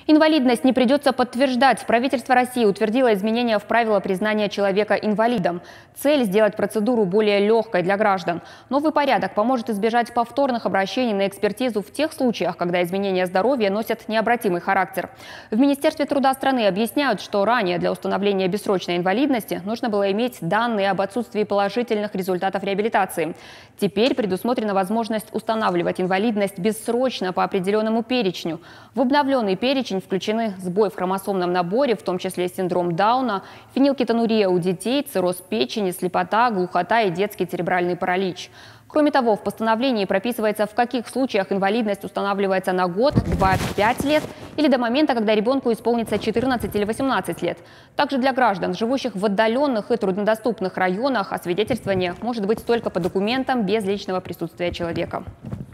Инвалидность не придется подтверждать. Правительство России утвердило изменения в правила признания человека инвалидом. Цель – сделать процедуру более легкой для граждан. Новый порядок поможет избежать повторных обращений на экспертизу в тех случаях, когда изменения здоровья носят необратимый характер. В Министерстве труда страны объясняют, что ранее для установления бессрочной инвалидности нужно было иметь данные об отсутствии положительных результатов реабилитации. Теперь предусмотрена возможность устанавливать инвалидность бессрочно по определенному перечню. В обновленный перечень включены сбой в хромосомном наборе, в том числе синдром Дауна, фенилкетонурия у детей, цирроз печени, слепота, глухота и детский церебральный паралич. Кроме того, в постановлении прописывается, в каких случаях инвалидность устанавливается на год, 2, 5 лет или до момента, когда ребенку исполнится 14 или 18 лет. Также для граждан, живущих в отдаленных и труднодоступных районах, освидетельствование может быть только по документам без личного присутствия человека.